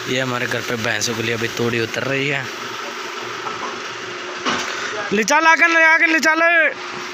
ये हमारे घर पे भैंसों के लिए अभी तोड़ी उतर रही है। ले चल आकर ले, आकर ले चल।